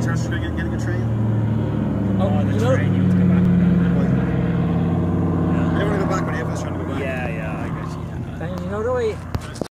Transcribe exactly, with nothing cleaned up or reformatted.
interested in getting a train? Oh, Oh, the you know, train you